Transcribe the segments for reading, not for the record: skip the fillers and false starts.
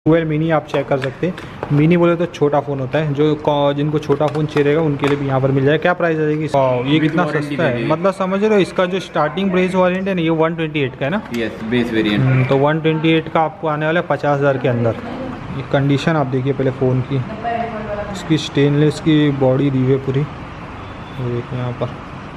12 mini आप check कर सकते हैं। मिनी बोले तो छोटा फ़ोन होता है, जो जिनको छोटा फ़ोन चाहिए रहेगा उनके लिए भी यहाँ पर मिल जाएगा। क्या प्राइस रहेगी? ये कितना सस्ता है, मतलब समझ रहे हो, इसका जो स्टार्टिंग प्राइस वेरिएंट है ना ये 128 का है ना। Yes, base variant. तो 128 का आपको आने वाला है 50,000 के अंदर। ये कंडीशन आप देखिए पहले फ़ोन की, इसकी स्टेनलेस की बॉडी दी हुई है पूरी, देखिए यहाँ पर।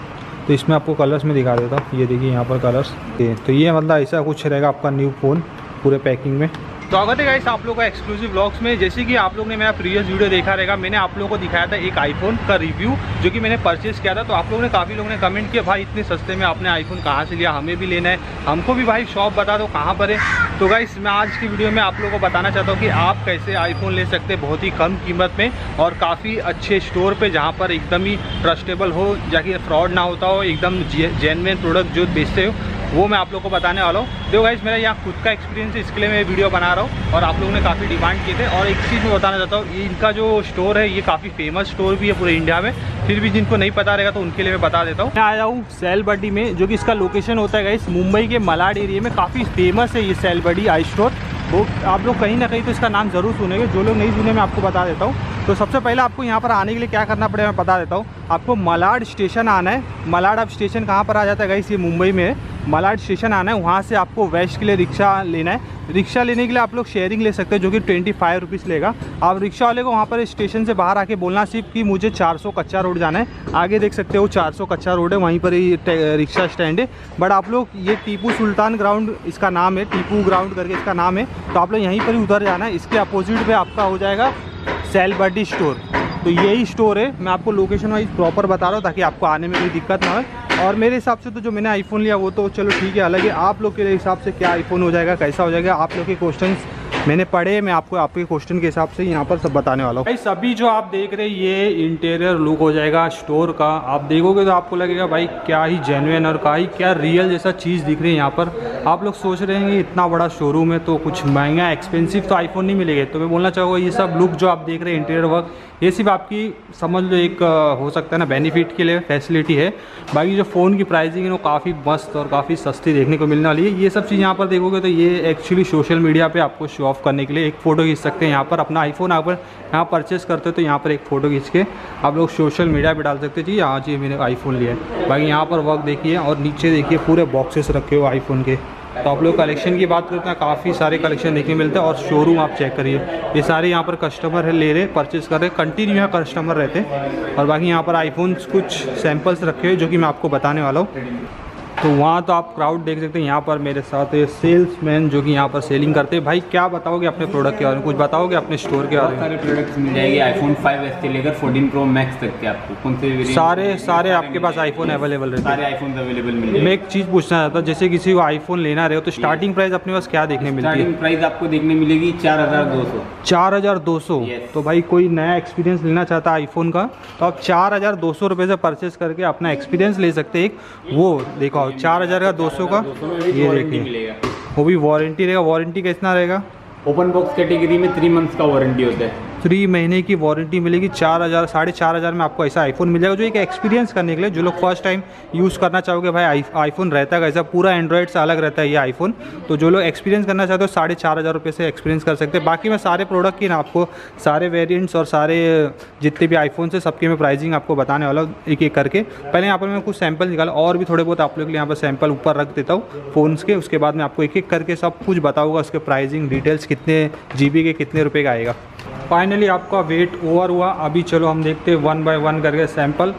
तो इसमें आपको कलर्स में दिखा देता हूँ, ये देखिए यहाँ पर कलर्स। तो ये मतलब ऐसा कुछ रहेगा आपका न्यू फ़ोन पूरे पैकिंग में। स्वागत है गाइस आप लोगों का एक्सक्लूसिव व्लॉग्स में। जैसे कि आप लोग ने मेरा प्रीवियस वीडियो देखा रहेगा, मैंने आप लोगों को दिखाया था एक आईफोन का रिव्यू जो कि मैंने परचेस किया था। तो आप लोगों ने काफ़ी लोगों ने कमेंट किया भाई इतने सस्ते में आपने आईफोन कहाँ से लिया, हमें भी लेना है, हमको भी भाई शॉप बता दो कहाँ पर है। तो गाइस मैं आज की वीडियो में आप लोगों को बताना चाहता हूँ कि आप कैसे आईफोन ले सकते हैं बहुत ही कम कीमत में और काफ़ी अच्छे स्टोर पर, जहाँ पर एकदम ही ट्रस्टेबल हो, जाकि फ्रॉड ना होता हो, एकदम जेन्युइन प्रोडक्ट जो बेचते हो वो मैं आप लोगों को बताने वाला हूँ। देखो गाइस मेरा यहाँ खुद का एक्सपीरियंस है, इसके लिए मैं वीडियो बना रहा हूँ और आप लोगों ने काफ़ी डिमांड किए थे। और एक चीज़ मैं बताना चाहता हूँ, ये इनका जो स्टोर है ये काफ़ी फेमस स्टोर भी है पूरे इंडिया में, फिर भी जिनको नहीं पता रहेगा तो उनके लिए मैं बता देता हूँ। मैं आया हूँ सेलबडी में, जो कि इसका लोकेशन होता है गाइस मुंबई के मलाड एरिया में। काफ़ी फेमस है ये सेलबडी आई स्टोर, वो आप लोग कहीं ना कहीं तो इसका नाम ज़रूर सुनेंगे, जो लोग नहीं सुने मैं आपको बता देता हूँ। तो सबसे पहले आपको यहाँ पर आने के लिए क्या करना पड़ेगा मैं बता देता हूँ। आपको मलाड स्टेशन आना है। मलाड अब स्टेशन कहाँ पर आ जाता है गाइस, ये मुंबई में है। मलाड स्टेशन आना है, वहाँ से आपको वेस्ट के लिए रिक्शा लेना है। रिक्शा लेने के लिए आप लोग शेयरिंग ले सकते हैं जो कि 25 रुपीज़ लेगा। आप रिक्शा वाले को वहाँ पर स्टेशन से बाहर आके बोलना सिर्फ कि मुझे 400 कच्चा रोड जाना है। आगे देख सकते हो 400 कच्चा रोड है, वहीं पर ही रिक्शा स्टैंड है। बट आप लोग ये टीपू सुल्तान ग्राउंड इसका नाम है, टीपू ग्राउंड करके इसका नाम है, तो आप लोग यहीं पर ही उधर जाना है। इसके अपोजिट पे आपका हो जाएगा सेलबडी स्टोर। तो यही स्टोर है, मैं आपको लोकेशन वाइज प्रॉपर बता रहा हूँ ताकि आपको आने में कोई दिक्कत ना हो। और मेरे हिसाब से तो जो मैंने आईफोन लिया वो तो चलो ठीक है, अलग है। आप लोग के हिसाब से क्या आईफोन हो जाएगा, कैसा हो जाएगा, आप लोग के क्वेश्चंस मैंने पढ़े, मैं आपको आपके क्वेश्चन के हिसाब से यहाँ पर सब बताने वाला हूँ। भाई सभी जो आप देख रहे हैं ये इंटीरियर लुक हो जाएगा स्टोर का। आप देखोगे तो आपको लगेगा भाई क्या ही जेन्युइन और क्या रियल जैसा चीज़ दिख रही है यहाँ पर। आप लोग सोच रहे हैं कि इतना बड़ा शोरूम है तो कुछ महंगा एक्सपेंसिव तो आईफोन नहीं मिलेगा। तो मैं बोलना चाहूँगा ये सब लुक जो आप देख रहे हैं इंटीरियर वर्क, ये सिर्फ आपकी समझ लो एक हो सकता है ना बेनिफिट के लिए फैसिलिटी है। बाकी जो फ़ोन की प्राइसिंग है वो काफ़ी मस्त और काफ़ी सस्ती देखने को मिलने वाली है। ये सब चीज़ यहाँ पर देखोगे तो ये एक्चुअली सोशल मीडिया पे आपको शो ऑफ करने के लिए एक फ़ोटो खींच सकते हैं। यहाँ पर अपना आईफोन आप यहाँ परचेस करते हो तो यहाँ पर एक फ़ोटो खींच के आप लोग सोशल मीडिया पर डाल सकते हैं जी हाँ जी मैंने आईफोन लिया है। बाकी यहाँ पर वर्क देखिए और नीचे देखिए पूरे बॉक्सेस रखे हो आईफोन के। तो आप लोग कलेक्शन की बात करते हैं, काफ़ी सारे कलेक्शन देखने मिलते हैं। और शोरूम आप चेक करिए, ये सारे यहाँ पर कस्टमर है ले रहे परचेस कर रहे, कंटिन्यू यहाँ कस्टमर रहते हैं। और बाकी यहाँ पर आईफोन्स कुछ सैम्पल्स रखे हुए जो कि मैं आपको बताने वाला हूँ। तो वहाँ तो आप क्राउड देख सकते हैं। यहाँ पर मेरे साथ सेल्समैन जो कि यहाँ पर सेलिंग करते हैं। भाई क्या बताओगे अपने प्रोडक्ट के बारे में, कुछ बताओगे अपने स्टोर के बारे में? सारे प्रोडक्ट्स मिल जाएंगे आईफोन 5s से लेकर 14 प्रो मैक्स तक के। आपको कौन से सारे आपके पास आईफोन अवेलेबल रहते हैं? सारे आईफोन अवेलेबल मिल जाएंगे। मैं एक चीज़ पूछना चाहता हूँ, जैसे किसी को आईफोन लेना रहे हो तो स्टार्टिंग प्राइस अपने पास क्या देखने मिलती है? स्टार्टिंग प्राइस आपको देखने मिलेगी 4200। 4200। तो भाई कोई नया एक्सपीरियंस लेना चाहता है आईफोन का तो आप 4200 रुपये से परचेस करके अपना एक्सपीरियंस ले सकते हैं। एक वो देखो 4200 का ये देखिए, वो भी वारंटी रहेगा। वारंटी कितना रहेगा? ओपन बॉक्स कैटेगरी में 3 मंथ्स का वारंटी होता है। 3 महीने की वारंटी मिलेगी। 4000 4500 में आपको ऐसा आईफोन मिल जाएगा जो एक एक्सपीरियंस करने के लिए, जो लोग फर्स्ट टाइम यूज़ करना चाहोगे भाई आईफोन रहता है कैसा, पूरा एंड्रॉयड से अलग रहता है ये आईफोन। तो जो लोग एक्सपीरियंस करना चाहते हो 4500 रुपये से एक्सपीरियंस कर सकते हैं। बाकी मैं सारे प्रोडक्ट की ना आपको सारे वेरियंट्स और सारे जितने भी आईफोन से सबकी मैं प्राइसिंग आपको बताने वाला हूँ एक एक करके। पहले यहाँ पर मैं कुछ सैंपल निकाला और भी थोड़े बहुत आप लोग के लिए यहाँ पर सैंपल ऊपर रख देता हूँ फ़ोन्स के। उसके बाद मैं आपको एक एक करके सब कुछ बताऊँगा, उसके प्राइसिंग डिटेल्स कितने GB के कितने रुपये का आएगा। फाइनली आपका वेट ओवर हुआ। अभी चलो हम देखते हैं 1 बाय 1 करके सैंपल।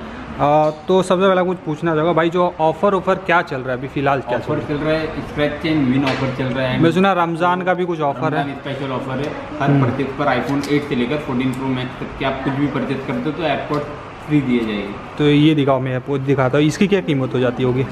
तो सबसे पहला कुछ पूछना चाहूँगा भाई, जो ऑफर क्या चल रहा है अभी फिलहाल? क्या ऑफर चल रहा है? स्क्रैच चेंज विन ऑफर चल रहा है। मैं सुना रमज़ान का भी कुछ ऑफर है, स्पेशल ऑफर है। हर परचेज पर आईफोन 8 से लेकर 14 प्रो मैक्स तक के आप कुछ भी परचेज करते हो तो एयरपोर्ट फ्री दिए जाएगी। तो ये दिखाओ, मैं एयरपोर्ट दिखाता हूँ। इसकी क्या कीमत हो जाती होगी?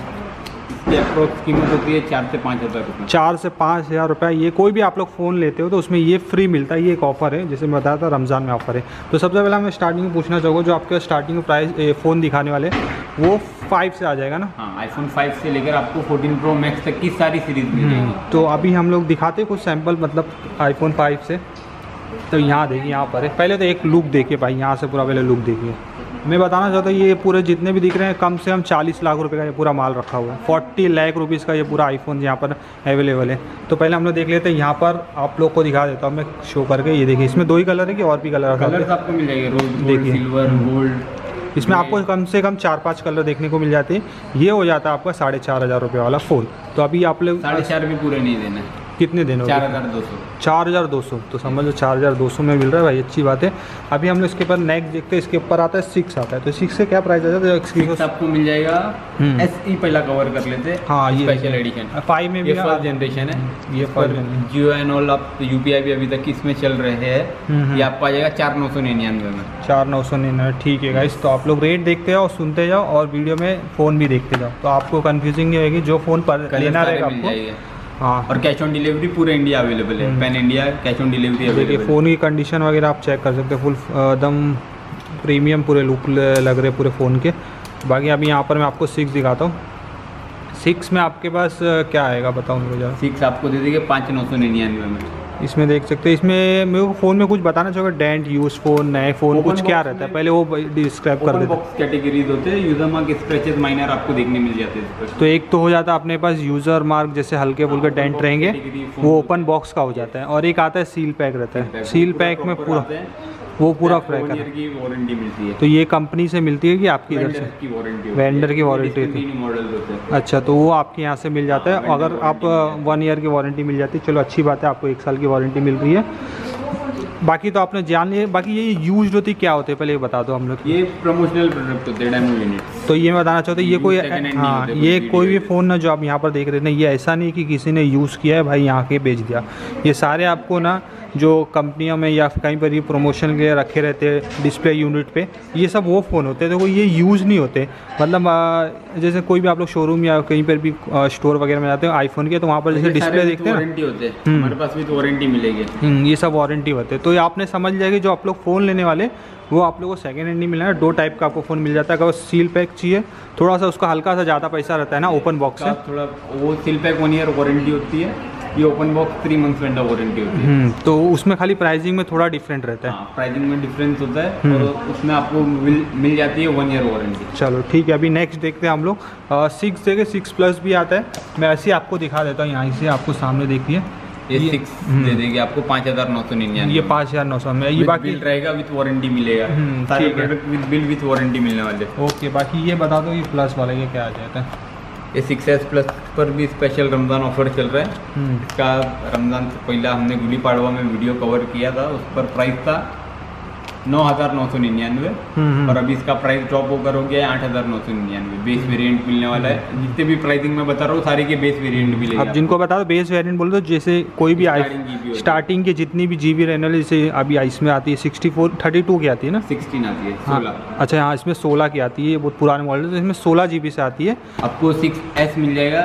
अप्रोक्स कीमत होती है 4 से 5 हज़ार रुपये। 4 से 5 हज़ार रुपये। ये कोई भी आप लोग फ़ोन लेते हो तो उसमें ये फ्री मिलता है। ये एक ऑफ़र है, जैसे मैं बताया था रमज़ान में ऑफ़र है। तो सबसे पहले मैं स्टार्टिंग में पूछना चाहूँगा, जो आपके स्टार्टिंग प्राइस फ़ोन दिखाने वाले वो 5 से आ जाएगा ना? हाँ, आईफोन 5 से लेकर आपको 14 प्रो मैक्स तक की सारी सीरीज़ मिल जाएगी। तो अभी हम लोग दिखाते कुछ सैम्पल, मतलब आईफोन 5 से। तो यहाँ देखिए, यहाँ पर है। पहले तो एक लुक देखिए भाई, यहाँ से पूरा पहले लुक देखिए। मैं बताना चाहता हूँ ये पूरे जितने भी दिख रहे हैं कम से कम 40 लाख रुपए का ये पूरा माल रखा हुआ है। 40 लाख रुपीज़ का ये पूरा आईफोन यहाँ पर अवेलेबल है। तो पहले हम लोग देख लेते हैं, यहाँ पर आप लोग को दिखा देता हूँ मैं शो करके। ये देखिए इसमें 2 ही कलर है कि और भी कलर आपको मिल जाएंगे, रोज गोल्ड, सिल्वर, गोल्ड। इसमें आपको कम से कम 4-5 कलर देखने को मिल जाते हैं। ये हो जाता है आपका 4,500 रुपये वाला फ़ोन। तो अभी आप लोग 4.5 भी पूरे नहीं देना है। कितने दिन हो गए? 4,200। तो समझ लो 4,200 में मिल रहा है भाई, अच्छी बात है। अभी हम लोग इसके ऊपर नेक्स्ट देखते हैं, इसके ऊपर आता है 6 आता है। तो 6 से क्या प्राइस आता है? 6 आपको मिल जाएगा SE, पहला कवर कर लेते हैं। हाँ, ये स्पेशल एडिशन 5 में भी फर्स्ट जनरेशन है। ये पर जियो एंड ऑल आप UPI भी अभी तक इसमें चल रहे हैं। ये आपको आ जाएगा 4,999 में। 4,999, ठीक है गाइस। तो आप लोग रेट देखते जाओ, सुनते जाओ और वीडियो में फ़ोन भी देखते जाओ, तो आपको कंफ्यूजिंग नहीं होगी। जो फ़ोन पर लेना रहेगा आपको। हाँ, और कैश ऑन डिलीवरी पूरे इंडिया अवेलेबल है। Pan India cash on delivery available है। फ़ोन की कंडीशन वगैरह आप चेक कर सकते हैं, फुल एकदम प्रीमियम पूरे लुक लग रहे पूरे फ़ोन के। बाकी अभी यहाँ पर मैं आपको 6 दिखाता हूँ। 6 में आपके पास क्या आएगा बताओ मुझे ज़रा। 6 आपको दे देंगे 5,999 में। इसमें देख सकते हैं, इसमें मेरे को फ़ोन में कुछ बताना चाहिए, डेंट, यूज फ़ोन, नए फ़ोन, कुछ क्या रहता है पहले वो डिस्क्राइब कर देते हैं। कैटेगरीज होते हैं, यूजर मार्क, स्क्रैचेस, माइनर आपको देखने मिल जाते हैं। तो एक तो हो जाता है अपने पास यूज़र मार्क, जैसे हल्के फुल्के डेंट रहेंगे, वो ओपन बॉक्स का हो जाता है। और एक आता है सील पैक रहता है। सील पैक में पूरा वो पूरा फ्रैक है। की वारंटी मिलती है। तो ये कंपनी से मिलती है कि आपकी इधर से? वेंडर की वारंटी होती है। मॉडल्स होते हैं। अच्छा, तो वो आपके यहाँ से मिल जाता है। अगर आप 1 ईयर की वारंटी मिल जाती है, चलो अच्छी बात है, आपको 1 साल की वारंटी मिल रही है। बाकी तो आपने जान लिया। बाकी ये यूज होती क्या होते हैं पहले ये बता दो हम लोग। ये प्रमोशनल प्रोडक्ट होते हैं, डेमो यूनिट। तो ये मैं बताना चाहता हूँ, ये कोई हाँ, ये कोई भी फ़ोन ना जो आप यहाँ पर देख रहे हैं ना, ये ऐसा नहीं कि किसी ने यूज़ किया है भाई यहाँ के बेच दिया। ये सारे आपको ना जो कंपनियों में या कहीं पर ये प्रमोशन के लिए रखे रहते हैं डिस्प्ले यूनिट पे, ये सब वो फ़ोन होते हैं। तो ये यूज़ नहीं होते। मतलब जैसे कोई भी आप लोग शोरूम या कहीं पर भी स्टोर वगैरह में जाते हो आईफोन के, तो वहाँ पर जैसे डिस्प्ले देखते हैं वारंटी होते हैं, हमारे पास भी तो वारंटी मिलेगी। ये सब वारंटी होते हैं। तो ये आपने समझ जाएगी, जो आप लोग फ़ोन लेने वाले वो आप लोगों को सेकेंड हैंड नहीं मिलना है। 2 टाइप का आपको फ़ोन मिल जाता है। अगर सील पैक चाहिए, थोड़ा सा उसका हल्का सा ज़्यादा पैसा रहता है ना ओपन बॉक्स से। थोड़ा वो सील पैक 1 ईयर वारंटी होती है, ये open box 3 months vendor warranty होती है। तो उसमें खाली प्राइसिंग में थोड़ा डिफरेंट रहता है। प्राइसिंग में डिफरेंस होता है और उसमें आपको मिल जाती है 1 ईयर वारंटी। चलो ठीक है, अभी नेक्स्ट देखते हैं हम लोग। 6 जगह 6 प्लस भी आता है। मैं ऐसे ही आपको दिखा देता हूँ, यहाँ से आपको सामने देखिए। ये 6 दे देगी आपको 5,999। ये 5,900 में। ये बाकी रहेगा विथ वारंटी मिलेगा। सारे product with bill with warranty मिलने वाले। ओके, बाकी ये बता दो ये प्लस वाला ये क्या आ जाता है? ये 6S प्लस पर भी स्पेशल रमज़ान ऑफर चल रहा है। इसका रमज़ान से पहले हमने गुड़ी पाड़वा में वीडियो कवर किया था, उस पर प्राइस था 9,999 और अभी इसका प्राइस ड्रॉप होकर हो गया है 8,999। बेस वेरिएंट मिलने वाला है। जितने भी प्राइसिंग में बता रहा हूँ सारे के बेस वेरिएंट मिलेगा। अब जिनको बता दो बेस वेरिएंट बोल दो, जैसे कोई भी स्टार्टिंग की जितनी भी GB रहने वाली, जैसे अभी इसमें आती है 64 32 की आती है ना, 16 आती है 16। अच्छा हाँ, इसमें 16 की आती है, बहुत पुराने मॉडल है। तो इसमें 16 GB से आती है। आपको 6S मिल जाएगा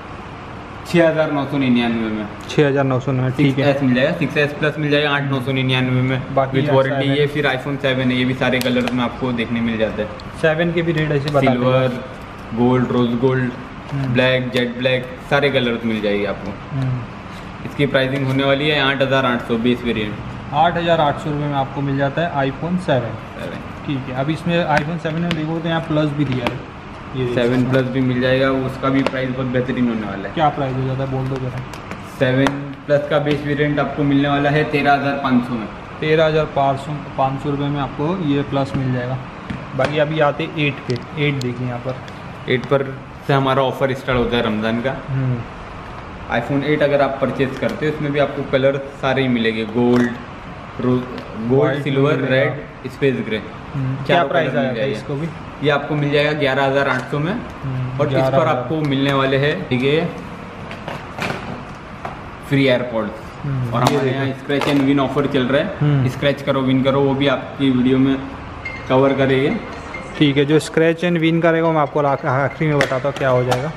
6,999 में। 6,999, ठीक है। 6S मिल जाएगा। 6S प्लस मिल जाएगा 8,999 में। बाकी विथ वारंटी ये फिर iPhone 7 है, ये भी सारे कलर में आपको देखने मिल जाता है। 7 के भी रेट ऐसे बता दो। Silver, gold, rose gold, black, jet black, सारे कलर मिल जाएगी आपको। इसकी प्राइसिंग होने वाली है 8,800 बेस वेरिएंट। 8,800 रुपये में आपको मिल जाता है iPhone 7। ठीक है, अब इसमें iPhone 7 में देखो तो यहाँ प्लस भी दिया है। ये 7 प्लस भी मिल जाएगा, उसका भी प्राइस बहुत बेहतरीन होने वाला है। क्या प्राइस हो जाता है बोल दो जरा। 7 प्लस का बेस वेरिएंट आपको मिलने वाला है 13,500 में। 13,500 रुपये में आपको ये प्लस मिल जाएगा। बाकी अभी आते 8 पे। 8 देखिए यहाँ पर। 8 पर से हमारा ऑफर स्टार्ट होता है रमज़ान का। iPhone 8 अगर आप परचेज करते हो उसमें भी आपको कलर सारे ही मिलेंगे, gold, silver, red, space grey. क्या प्राइस आएगा इसको भी? ये आपको मिल जाएगा 11,800 में। और इस पर आपको मिलने वाले हैं ठीक है फ्री एयरपॉड्स। और हमारे यहाँ स्क्रैच एंड विन ऑफर चल रहा है। स्क्रैच करो विन करो, वो भी आपकी वीडियो में कवर करेंगे। ठीक है, जो स्क्रैच एंड विन करेगा मैं आपको आखिरी में बताता हूँ क्या हो जाएगा।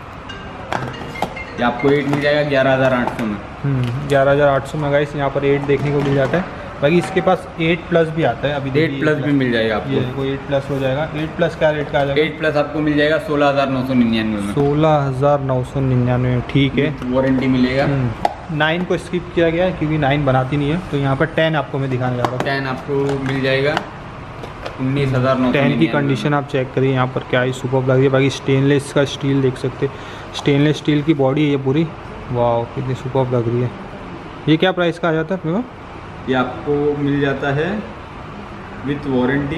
ये आपको 8 मिल जाएगा 11,800 में। 11,800 में गाइस यहाँ पर 8 देखने को मिल जाता है। बाकी इसके पास 8 प्लस भी आता है। अभी 8 प्लस भी मिल जाएगा आपको। ये देखो 8 प्लस हो जाएगा। 8 प्लस क्या रेट का आ जाएगा? 8 प्लस आपको मिल जाएगा 16,999 में। 16,999 में, ठीक है। वारंटी मिलेगा। 9 को स्किप किया गया है क्योंकि 9 बनाती नहीं है। तो यहाँ पर 10 आपको मैं दिखाने जा रहा हूँ। 10 आपको मिल जाएगा 19,999। 10 की कंडीशन आप चेक करिए यहाँ पर, क्या ही सुपर लग रही है। बाकी स्टेनलेस का स्टील देख सकते, स्टेनलेस स्टील की बॉडी है ये पूरी। वाह कितनी सुपर लग रही है। ये क्या प्राइस का आ जाता है अपने को? ये आपको मिल जाता है विथ वारंटी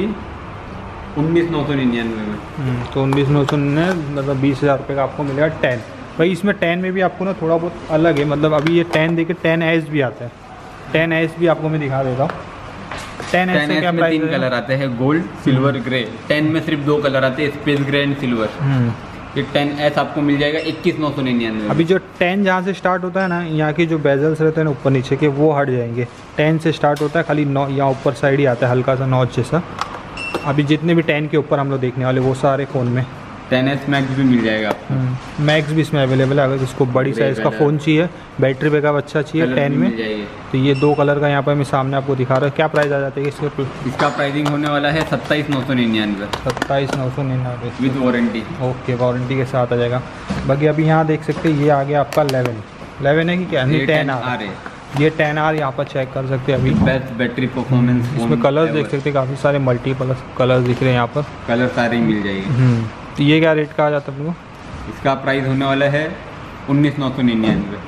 19,999 में। तो 19,999 मतलब 20,000 रुपये का आपको मिलेगा 10। भाई इसमें 10 में भी आपको ना थोड़ा बहुत अलग है, मतलब अभी ये 10 देखिए 10S भी आता है। 10S भी आपको मैं दिखा देता हूँ। 10S से क्या में प्राइस 3 कलर आते हैं, गोल्ड सिल्वर ग्रे। 10 में सिर्फ 2 कलर आते हैं, स्पेस ग्रे एंड सिल्वर। ये 10S आपको मिल जाएगा 21,999। अभी जो 10 जहाँ से स्टार्ट होता है ना, यहाँ की जो बेजल्स रहते हैं ना ऊपर नीचे के, वो हट जाएंगे। 10 से स्टार्ट होता है, खाली यहाँ ऊपर साइड ही आता है हल्का सा नॉच जैसा। अभी जितने भी 10 के ऊपर हम लोग देखने वाले वो सारे फ़ोन में 10S मैक्स भी मिल जाएगा आपको। मैक्स भी इसमें अवेलेबल है, अगर जिसको बड़ी साइज़ का फ़ोन चाहिए, बैटरी बैकअप अच्छा चाहिए 10 में, तो ये 2 कलर का यहाँ पर मैं सामने आपको दिखा रहा हूँ। क्या प्राइस आ जाता है इसके? इसका प्राइसिंग होने वाला है 27,999। 27,999 विद वारंटी। ओके, वारंटी के साथ आ जाएगा। बाकी अभी यहाँ देख सकते हैं ये आ गया आपका 11 है कि क्या? नहीं 10R है। ये 10R यहाँ पर चेक कर सकते हैं अभी। Best battery performance. इसमें कलर्स देख सकते हैं, काफ़ी सारे मल्टीपल कलर्स दिख रहे हैं यहाँ पर। कलर सारे मिल जाएंगे। तो ये क्या रेट का आ जाता है अपने को? इसका प्राइस होने वाला है 19,999।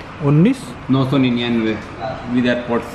19,999 विद एयरपोर्ट्स।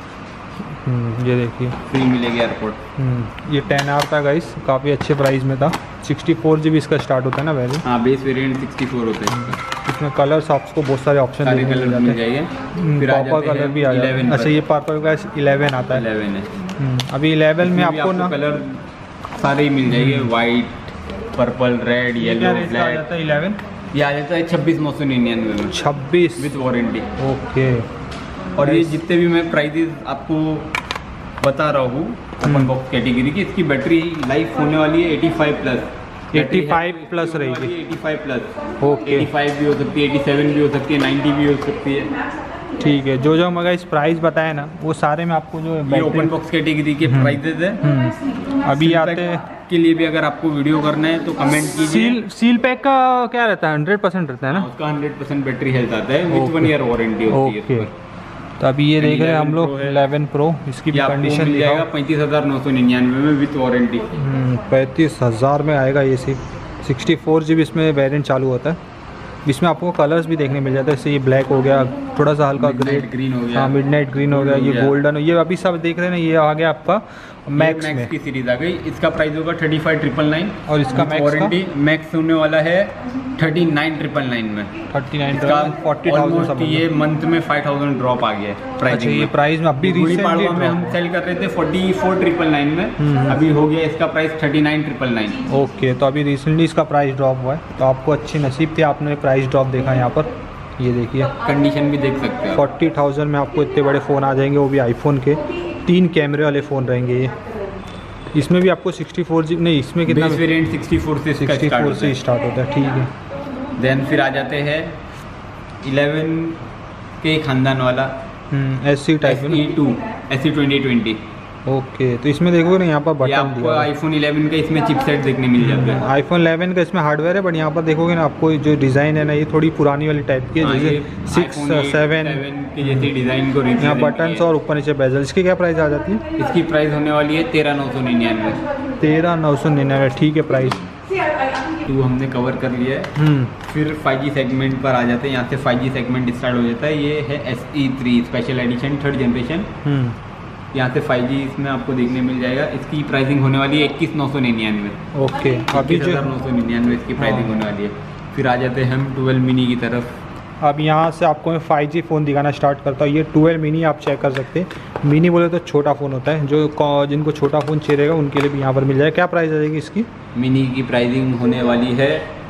ये देखिए फ्री मिलेगी एयरपोर्ट। ये 10R था गाइस, काफ़ी अच्छे प्राइस में था। 64 GB इसका स्टार्ट होता है ना वैल्यू? हाँ, बेस वेरिएंट 64 होता है। इसमें कलर्स आपको बहुत सारे ऑप्शन सारे कलर मिल जाएंगे। फिर पर्पल कलर भी आ जाता है। अच्छा, ये पर्पल का 11 आता है। 11 है। अभी 11 में आपको ना कलर सारे ही मिल जाएंगे, white, purple, red, yellow, black. 11 ये आ जाता है 26,999 में। 26 विद वारंटी। ओके। और ये जितने भी मैं प्राइजेस आपको बता रहा हूँ ओपन बॉक्स कैटेगरी की, इसकी बैटरी लाइफ होने वाली है 85+। 85+ रहेगी। 85+। ओके। 85 भी हो सकती है, 87 भी हो सकती है, 90 भी हो सकती है। ठीक है, जो मगर इस प्राइस बताया ना वो सारे में आपको जो ये ओपन बॉक्स कैटेगरी के प्राइजेस है। अभी आते के लिए भी अगर आपको वीडियो करना है तो कमेंट कीजिए। सील पैक का क्या रहता है? 100% रहता है ना? उसका 100% बैटरी हेल्थ आता है, विथ 1 ईयर वारंटी होती है। तो अभी ये देख रहे हैं हम लोग 11 Pro, इसकी भी कंडीशन मिल जाएगा 35,999 में विथ वारंटी। 35,000 में आएगा ये सिर्फ। 64 GB इसमें वेरिएंट चालू होता है। इसमें आपको कलर्स भी देखने मिल जाता है, जैसे ये ब्लैक हो गया, थोड़ा सा हल्का ग्रीन हो गया। हाँ, मिडनाइट ग्रीन हो गया, ये गोल्डन, ये अभी सब देख रहे हैं ना, ये आ गया आपका मैक्स में की सीरीज आ गई। इसका प्राइस होगा 35,999 और इसका वारंटी मैक्स होने वाला है 39,999 में। 40,000 ये मंथ में 5,000 ड्रॉप आ गया है प्राइस। अच्छा, ये प्राइस में अभी रिसेंटली में हम सेल कर रहे थे 44,999 में, अभी हो गया इसका प्राइस 39,999। ओके, तो अभी रिसेंटली इसका प्राइस ड्रॉप हुआ है, तो आपको अच्छी नसीब थी, आपने प्राइस ड्रॉप देखा यहाँ पर। ये देखिए कंडीशन भी देख सकते हैं। 40,000 में आपको इतने बड़े फ़ोन आ जाएंगे, वो भी आईफोन के। 3 कैमरे वाले फ़ोन रहेंगे ये। इसमें भी आपको 64 GB नहीं, इसमें कितना वेरिएंट 64 से स्टार्ट होता है। ठीक है, देन फिर आ जाते हैं 11 के खानदान वाला SE type SE2 SE 2020। Okay, तो इसमें देखोगे ना यहाँ पर बटन आपको आईफोन 11 का इसमें चिपसेट देखने मिल जाता है। आईफोन 11 का इसमें हार्डवेयर है, बट यहाँ पर देखोगे ना आपको जो डिज़ाइन है ना, ये थोड़ी पुरानी वाली टाइप की है, जैसे 6, 7 के जैसी डिज़ाइन को यहाँ बटन्स और ऊपर नीचे बेजल। इसकी क्या प्राइस आ जाती है? इसकी प्राइस होने वाली है 13,999। 13,999, ठीक है प्राइस। तो हमने कवर कर लिया है। फिर 5G सेगमेंट पर आ जाते हैं। यहाँ से 5G सेगमेंट स्टार्ट हो जाता है। ये है SE3 special edition 3rd generation. यहाँ से 5G इसमें आपको देखने मिल जाएगा। इसकी प्राइसिंग होने वाली है 21,999। ओके, अभी जो 21,999 इसकी प्राइसिंग होने वाली है। फिर आ जाते हैं हम 12 मिनी की तरफ। अब यहाँ से आपको मैं 5G फ़ोन दिखाना स्टार्ट करता हूँ। ये 12 मिनी आप चेक कर सकते हैं। मिनी बोले तो छोटा फ़ोन होता है, जो जिनको छोटा फ़ोन चाहिए रहेगा उनके लिए भी यहाँ पर मिल जाएगा। क्या प्राइस आ जाएगी इसकी? मिनी की प्राइसिंग होने वाली है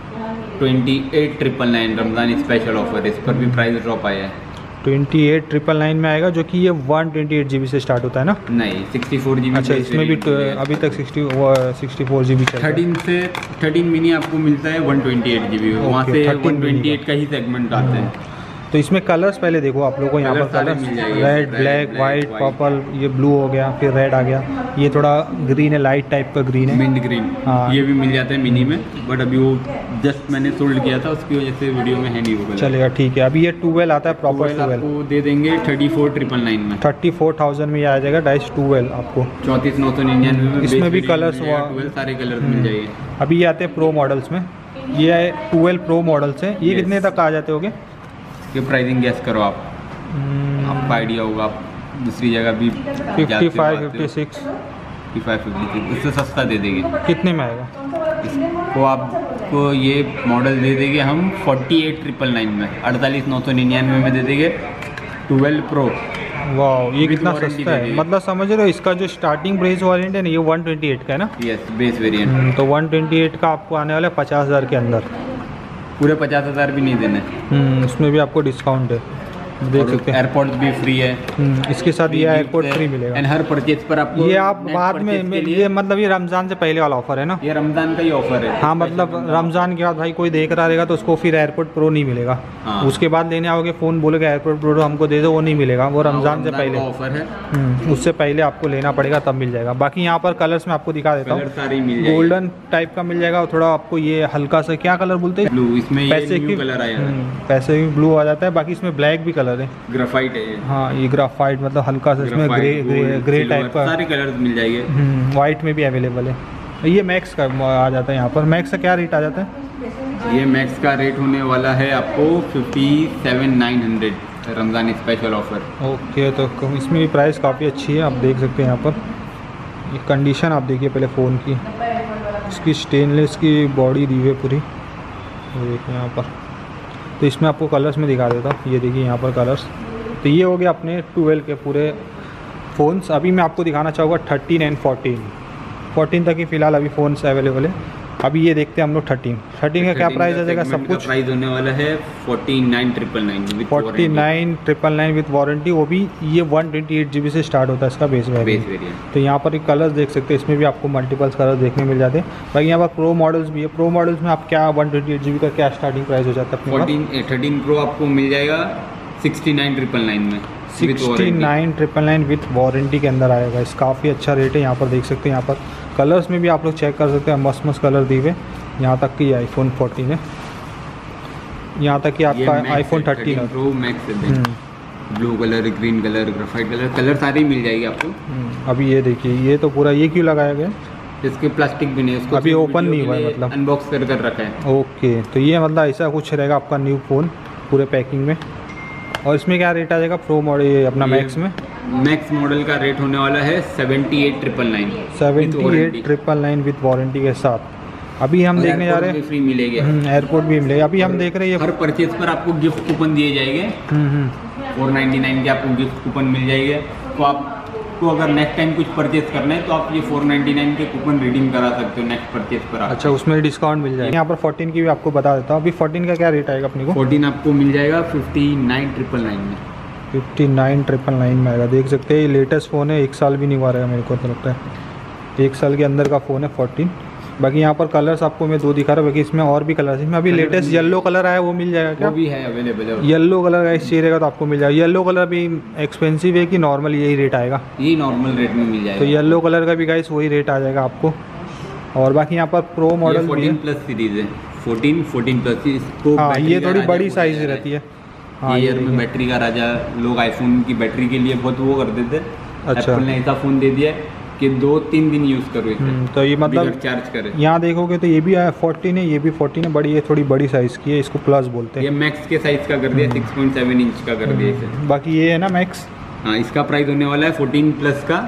28,999। रमज़ान स्पेशल ऑफर, इस पर भी प्राइस ड्रॉप आया है। 28,999 में आएगा, जो कि ये 128 GB से स्टार्ट होता है ना? नहीं, 64 GB। अच्छा, इसमें भी अभी तक 64 GB चल रहा है। 13 मिनी आपको मिलता है 128 GB। वहाँ से 128 का ही सेगमेंट आते हैं। तो इसमें कलर्स पहले देखो आप लोगों को, यहाँ पर colours red, black, white, purple, ये ब्लू हो गया, फिर रेड आ गया, ये थोड़ा ग्रीन है, लाइट टाइप का ग्रीन है, मिंट ग्रीन। हाँ। ये भी मिल जाता है मिनी में, बट अभी वो जस्ट मैंने सोल्ड किया था, उसकी वजह से वीडियो में है नहीं वो। चलेगा, ठीक है। अभी ये 12 आता है, प्रॉपर 12 आपको दे देंगे 34,999 में। 34,000 में ये आ जाएगा डाइस 12 आपको, 34,999 में। इसमें भी कलर्स हुआ, सारे कलर्स मिल जाएंगे। अभी ये आते हैं प्रो मॉडल्स में, ये 12 प्रो मॉडल्स हैं। ये कितने तक आ जाते होंगे? ये प्राइसिंग गैस करो आप, आपका आइडिया होगा। आप दूसरी जगह भी 55, 56, 55, उससे सस्ता दे देंगे। कितने में आएगा? इसको आपको ये मॉडल दे देंगे हम 48,999 में, 48,999 में दे देंगे 12 प्रो। वाह, ये कितना सस्ता है, मतलब समझ रहे हो। इसका जो स्टार्टिंग प्राइस वेरिएंट है ना, ये 128 का है ना? Yes, base variant. तो 128 का आपको आने वाला है 50,000 के अंदर। पूरे 50,000 भी नहीं देने। उसमें भी आपको डिस्काउंट है, देख सकते हैं। एयरपोर्ट भी फ्री है, इसके साथ ये एयरपोर्ट फ्री मिलेगा। एंड हर परचेज पर आपको ये आप बाद में ये मतलब ये रमज़ान से पहले वाला ऑफर है ना? ये रमज़ान का ही ऑफर है। हाँ, मतलब रमज़ान के बाद भाई कोई देख रहा रहेगा तो उसको फिर एयरपोर्ट प्रो नहीं मिलेगा। हाँ। उसके बाद लेने आओगे फ़ोन, बोलेगा एयरपोर्ट प्रो हमको दे दो, वो नहीं मिलेगा, वो रमज़ान से पहले ऑफर है। उससे पहले आपको लेना पड़ेगा, तब मिल जाएगा। बाकी यहाँ पर कलर्स में आपको दिखा देता हूँ, सारी मिल जाएगी। गोल्डन टाइप का मिल जाएगा, और थोड़ा आपको ये हल्का सा क्या कलर बोलते हैं, ब्लू। इसमें पैसे की कलर आया है, पैसे भी ब्लू आ जाता है। बाकी इसमें ब्लैक भी कलर है, ग्राफाइट है ये। हाँ, ये ग्राफाइट मतलब हल्का सा, इसमें ग्रे टाइप का, सारे कलर्स मिल जाएंगे। वाइट में भी अवेलेबल है। ये मैक्स का आ जाता है यहाँ पर। मैक्स का क्या रेट आ जाता है? ये मैक्स का रेट होने वाला है आपको 57,900, रमज़ान स्पेशल ऑफर। ओके, तो इसमें भी प्राइस काफ़ी अच्छी है, आप देख सकते हैं यहाँ पर। ये कंडीशन आप देखिए पहले फ़ोन की, इसकी स्टेनलेस की बॉडी दी हुई है पूरी, देखिए यहाँ पर। तो इसमें आपको कलर्स में दिखा देता हूँ, ये देखिए यहाँ पर कलर्स। तो ये हो गया अपने 12 के पूरे फ़ोन्स। अभी मैं आपको दिखाना चाहूँगा 13 एंड 14 तक ही फ़िलहाल अभी फ़ोन्स अवेलेबल है। अभी ये देखते हैं हम लोग 13 का क्या प्राइस आ जाएगा। सब कुछ प्राइस होने वाला है 49,999 49,999 विथ वारंटी। वो भी ये 128 GB से स्टार्ट होता है इसका बेस वेरिएंट। तो यहाँ पर एक कलर्स देख सकते हैं, इसमें भी आपको मल्टीपल्स कलर्स देखने मिल जाते हैं। बाकी यहाँ पर प्रो मॉडल्स भी है। प्रो मॉडल्स में आप क्या 128 GB का क्या स्टार्टिंग प्राइस हो जाता है? 13 प्रो आपको मिल जाएगा 69,999 में, 69,999 विथ वारंटी के अंदर आएगा। इस काफ़ी अच्छा रेट है। यहाँ पर देख सकते हैं, यहाँ पर कलर्स में भी आप लोग चेक कर सकते हैं, मस्त मस्त कलर दिए हुए। यहाँ तक कि आईफोन 14 है, यहाँ तक कि आपका आईफोन 13 प्रो मैक्स है। Blue colour, green colour, graphite colour सारी मिल जाएगी आपको। अभी ये देखिए, ये तो पूरा ये क्यों लगाया गया? इसके प्लास्टिक भी नहीं, उसको अभी ओपन नहीं हुआ है, मतलब अनबॉक्स कर रखा है। ओके, तो ये मतलब ऐसा कुछ रहेगा आपका न्यू फ़ोन पूरे पैकिंग में। और इसमें क्या रेट आ जाएगा प्रो मॉडल अपना मैक्स में? मैक्स मॉडल का रेट होने वाला है 78,999 78,999 विथ वारंटी के साथ। अभी हम देखने जा रहे हैं फ्री मिलेगा, एयरपोर्ट भी मिलेगा। अभी हम देख रहे हैं हर परचेज पर आपको गिफ्ट कूपन दिए जाएंगे। 499 के आपको गिफ्ट कूपन मिल जाएंगे। तो आपको अगर नेक्स्ट टाइम कुछ परचेज करना है तो आप ये 499 के कूपन रिडीम करा सकते हो नेक्स्ट परचेज पर। अच्छा, उसमें डिस्काउंट मिल जाएगा। यहाँ पर 14 की भी आपको बता देता हूँ। अभी 14 का क्या रेट आएगा अपने को? 14 आपको मिल जाएगा 59,999 में, 59,999 में आएगा। देख सकते हैं ये लेटेस्ट फ़ोन है, 1 साल भी नहीं हुआ रहेगा मेरे को तो लगता है। 1 साल के अंदर का फ़ोन है 14। बाकी यहाँ पर कलर्स आपको मैं 2 दिखा रहा हूँ, बाकी इसमें और भी कलर्स हैं। इसमें अभी लेटेस्ट येलो कलर आया, वो मिल जाएगा क्या? वो भी है अवेलेबल है। येलो कलर का इस चेहरे का तो आपको मिल जाएगा। येलो कलर भी एक्सपेंसिव है कि नॉर्मल यही रेट आएगा? ये नॉर्मल रेट में मिल जाएगा। तो येलो कलर का भी गाइस वही रेट आ जाएगा आपको। और बाकी यहाँ पर प्रो मॉडल 14 प्लस सीरीज है, 14 प्लस। इसको हाँ, ये थोड़ी बड़ी साइज रहती है। हाँ, ईयर में बैटरी का राजा। लोग आईफोन की बैटरी के लिए बहुत वो कर देते। अच्छा, एप्पल ने ऐसा फ़ोन दे दिया कि 2-3 दिन यूज़ करो इसे। तो ये मतलब चार्ज करे। यहाँ देखोगे तो ये भी 14 है, ये भी 14 है। बड़ी, ये थोड़ी बड़ी साइज़ की है, इसको प्लस बोलते हैं। ये मैक्स के साइज़ का कर दिया, 6.7 इंच का कर दिया इसे। बाकी ये है ना मैक्स। हाँ, इसका प्राइस होने वाला है 14 प्लस का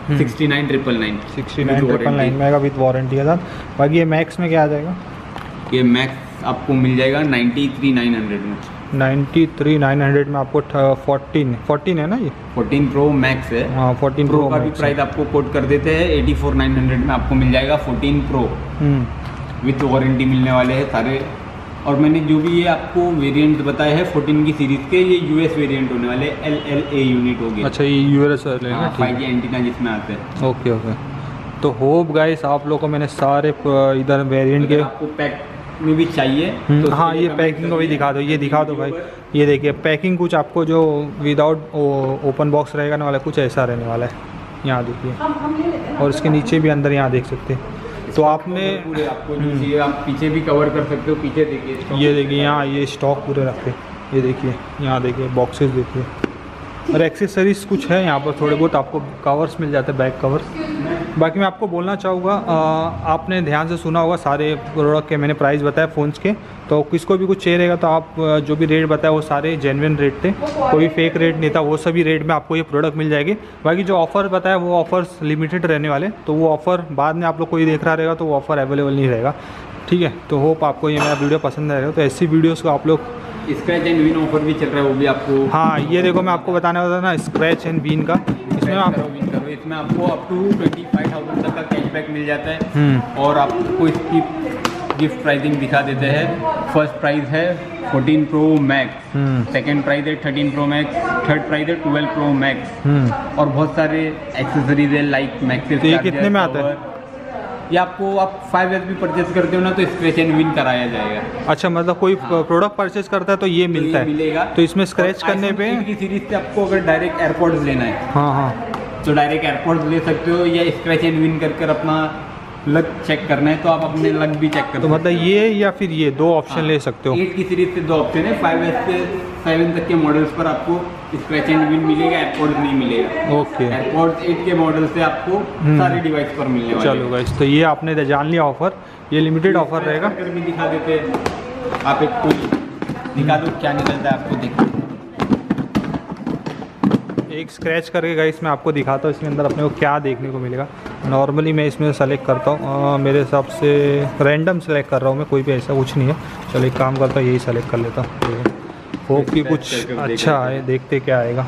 69,999 में आएगा विथ वारंटी के साथ। बाकी ये मैक्स में क्या आ जाएगा? ये मैक्स आपको मिल जाएगा 93,900 में। 93,900 में आपको 14 है ना? ये 14 प्रो मैक्स है। हाँ, 14 प्रो का भी प्राइस आपको कोट कर देते हैं 84,900 में आपको मिल जाएगा 14 प्रो विथ वारंटी मिलने वाले हैं सारे। और मैंने जो भी ये आपको वेरिएंट बताया है 14 की सीरीज़ के, ये यूएस वेरिएंट होने वाले, LLA यूनिट होगी। अच्छा, ये यूएस है, 5G एंटीना जिसमें आते हैं। ओके। तो होप गाइस आप लोगों को मैंने सारे इधर वेरिएंट के आपको पैक में भी चाहिए तो हाँ, ये पैकिंग को भी दिखा दो, ये दिखा दो भाई। ये देखिए पैकिंग कुछ आपको जो विदाउट ओपन बॉक्स रहेगा ना वाला कुछ ऐसा रहने वाला है, यहाँ देखिए। और इसके नीचे भी अंदर यहाँ देख सकते हैं। तो आपने पूरे आपको जो चाहिए आप पीछे भी कवर कर सकते हो। पीछे देखिए, ये देखिए यहाँ ये स्टॉक पूरे रखे, ये देखिए यहाँ देखिए बॉक्सेस देखिए। और एक्सेसरीज कुछ है यहाँ पर थोड़े बहुत आपको कवर्स मिल जाते हैं, बैक कवर्स। बाकी मैं आपको बोलना चाहूँगा, आपने ध्यान से सुना होगा सारे प्रोडक्ट के मैंने प्राइस बताया फ़ोन्स के। तो किसको भी कुछ चाहिए रहेगा तो आप जो भी रेट बताया वो सारे जेन्युइन रेट थे, कोई फेक रेट नहीं था। वो सभी रेट में आपको ये प्रोडक्ट मिल जाएगी। बाकी जो ऑफ़र बताया वो ऑफ़र्स लिमिटेड रहने वाले, तो वो ऑफ़र बाद में आप लोग कोई देख रहा रहेगा तो वो ऑफ़र अवेलेबल नहीं रहेगा। ठीक है, तो होप आपको ये मेरा वीडियो पसंद आएगा। तो ऐसी वीडियोज़ को आप लोग, स्क्रैच एंड विन ऑफर भी चल रहा है, वो भी आपको। हाँ, ये देखो मैं आपको बताने वाला था ना, स्क्रैच एंड विन का। इसमें आपको अप टू 25,000 तक का कैशबैक मिल जाता है। और आपको इसकी गिफ्ट प्राइसिंग दिखा देते हैं। फर्स्ट प्राइस है 14 प्रो मैक्स, सेकंड प्राइस है 13 प्रो मैक्स, थर्ड प्राइस है 12 प्रो मैक्स। और बहुत सारे एक्सेसरीज है लाइक मैक्सिस। तो ये कितने में आता है? ये आपको आप 5S भी परचेज करते हो ना तो स्क्रैच एंड विन कराया जाएगा। अच्छा, मतलब कोई प्रोडक्ट परचेज करता है तो ये मिलता है, मिलेगा। तो इसमें स्क्रैच करने पे की सीरीज से आपको अगर डायरेक्ट एयरपोर्ट्स लेना है, हाँ तो डायरेक्ट एयरपोर्ट्स ले सकते हो, या स्क्रैच एंड विन कर अपना लक चेक करना है तो आप अपने लक भी चेक कर। तो मतलब ये या फिर ये दो ऑप्शन ले सकते हो। 8 की सीरीज से 2 ऑप्शन है। 5S से 7 तक के मॉडल्स पर आपको स्क्रैच एंड विन मिलेगा, एयरपोर्ट्स नहीं मिलेगा। ओके, एयरपोर्ट्स 8 के मॉडल से आपको सारे डिवाइस पर मिलने वाले। चलो गाइस, तो ये आपने जान लिया ऑफर, ये लिमिटेड ऑफर रहेगा। भी दिखा देते हैं, आप एक कोई दिखा दो क्या निकलता है आपको। देखो एक स्क्रैच करके गाइस मैं आपको दिखाता हूँ इसमें अंदर अपने को क्या देखने को मिलेगा। नॉर्मली मैं इसमें सेलेक्ट करता हूँ, मेरे हिसाब से रैंडम सेलेक्ट कर रहा हूँ मैं, कोई भी ऐसा कुछ नहीं है। चलो एक काम करता हूँ, यही सेलेक्ट कर लेता हूँ। होप कि कुछ अच्छा आए, देखते क्या आएगा।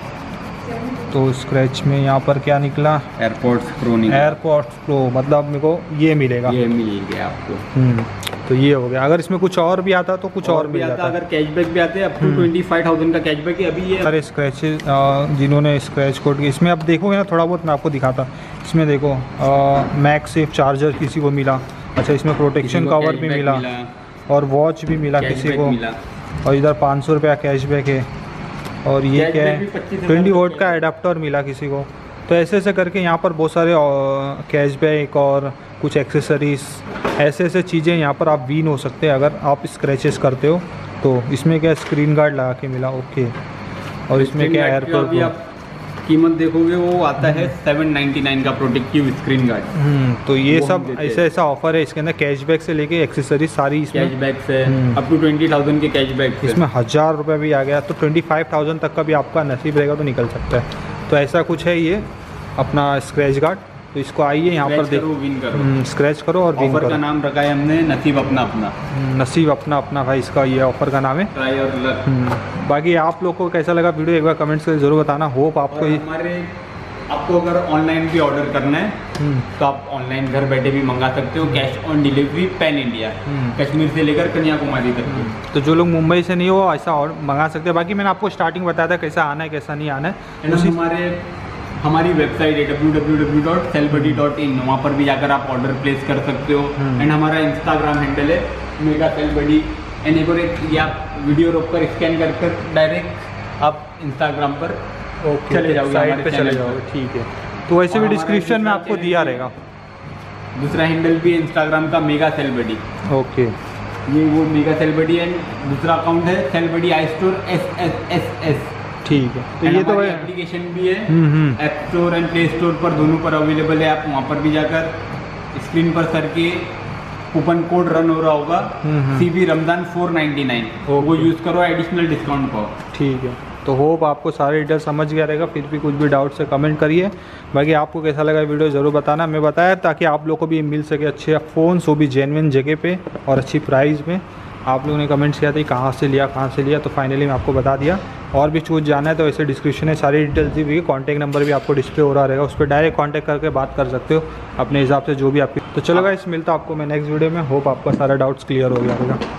तो स्क्रैच में यहाँ पर क्या निकला? एयरपोर्ट्स प्रो निकला। एयरपोर्ट्स प्रो मतलब मेरे को ये मिलेगा, ये मिल गया आपको। तो ये हो गया। अगर इसमें कुछ और भी आता तो कुछ और भी आता। अगर कैशबैक भी आते हैं अप टू 25,000 का कैशबैक है अभी ये। सारे स्क्रैचेज जिन्होंने स्क्रैच कोड, इसमें आप देखोगे ना थोड़ा बहुत मैं आपको दिखाता। इसमें देखो मैक्स सेफ चार्जर किसी को मिला। अच्छा, इसमें प्रोटेक्शन कवर भी मिला और वॉच भी मिला किसी को। और इधर 500 रुपया कैशबैक है। और ये क्या है, 20 वोल्ट का एडाप्टर मिला किसी को। तो ऐसे ऐसे करके यहाँ पर बहुत सारे कैशबैक और कुछ एक्सेसरीज, ऐसे ऐसे चीज़ें यहाँ पर आप विन हो सकते हैं अगर आप स्क्रैचेस करते हो। तो इसमें क्या स्क्रीन गार्ड लगा के मिला, ओके। और इसमें क्या एयरपोर्ट, आप कीमत देखोगे वो आता है 799 का प्रोटेक्टिव स्क्रीन गार्ड। तो ये सब ऐसा ऐसा ऑफर है इसके अंदर, कैशबैक से लेके एक्सेसरीज सारी इसमें कैशबैक से अप टू 20,000 के कैशबैक। इसमें 1000 रुपये भी आ गया तो 25,000 तक का भी आपका नसीब रहेगा तो निकल सकता है। तो ऐसा कुछ है ये अपना स्क्रैच गार्ड। तो इसको आइए यहाँ पर देखो, विन करो, स्क्रैच करो और विन करो। करो। का नाम रखा है हमने नसीब अपना अपना। नसीब अपना अपना भाई, इसका ये ऑफर का नाम है। ट्राई और लक। बाकी आप लोग को कैसा लगा वीडियो एक बार कमेंट्स करके ज़रूर बताना। होप आपको आपको अगर ऑनलाइन भी ऑर्डर करना है तो आप ऑनलाइन घर बैठे भी मंगा सकते हो। Cash on delivery pan India, Kashmir से लेकर कन्याकुमारी तक। तो जो लोग मुंबई से नहीं हो ऐसा और मंगा सकते हैं। बाकी मैंने आपको स्टार्टिंग बताया था कैसा आना है कैसा नहीं आना है। हमारी वेबसाइट है www.sellbuddy.in, वहाँ पर भी जाकर आप ऑर्डर प्लेस कर सकते हो। एंड हमारा इंस्टाग्राम हैंडल है मेगा सेलबडी। एंड एक आप वीडियो रोक कर स्कैन कर डायरेक्ट आप इंस्टाग्राम पर चले जाओगे, साइट पे चले जाओगे। ठीक है, तो वैसे भी डिस्क्रिप्शन में आपको दिया रहेगा। दूसरा हैंडल भी है इंस्टाग्राम का मेगा सेलबडी। ओके, ये वो मेगा सेलबडी। एंड दूसरा अकाउंट है सेलबडी आई स्टोर SSSS। ठीक है, तो ये तो एप्लीकेशन भी है app store and play store पर, दोनों पर अवेलेबल है। आप वहाँ पर भी जाकर स्क्रीन पर सर के कूपन कोड रन हो रहा होगा CB रमजान 499, वो यूज़ करो, एडिशनल डिस्काउंट पाओ। ठीक है, तो होप आपको सारे डिटेल समझ गया रहेगा। फिर भी कुछ भी डाउट से कमेंट करिए। बाकी आपको कैसा लगा वीडियो ज़रूर बताना। मैं बताया ताकि आप लोग को भी मिल सके अच्छे फ़ोन, वो भी जेन्युइन जगह पे और अच्छी प्राइस में। आप लोगों ने कमेंट्स किया था कहाँ से लिया, तो फाइनली मैं आपको बता दिया। और भी कुछ जाना है तो ऐसे डिस्क्रिप्शन में सारी डिटेल्स दी हुई है। कॉन्टैक्ट नंबर भी आपको डिस्प्ले हो रहा रहेगा, उस पर डायरेक्ट कॉन्टैक्ट करके बात कर सकते हो अपने हिसाब से जो भी आपकी। तो चलो गाइस, मिलता आपको मैं नेक्स्ट वीडियो में। होप आपका सारा डाउट्स क्लियर हो गया होगा।